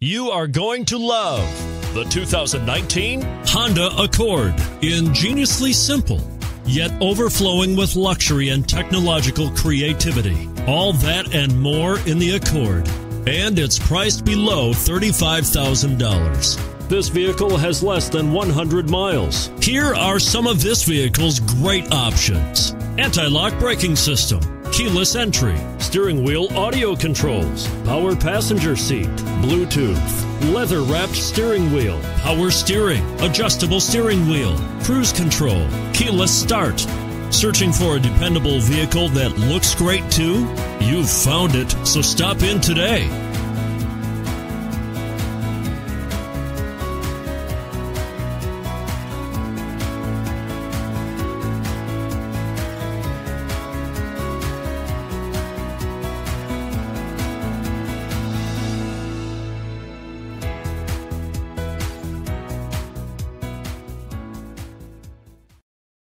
You are going to love the 2019 Honda Accord. Ingeniously simple, yet overflowing with luxury and technological creativity. All that and more in the Accord. And it's priced below $35,000. This vehicle has less than 100 miles. Here are some of this vehicle's great options: anti-lock braking system, keyless entry, steering wheel audio controls, power passenger seat, Bluetooth, leather-wrapped steering wheel, power steering, adjustable steering wheel, cruise control, keyless start. Searching for a dependable vehicle that looks great too? You've found it, so stop in today.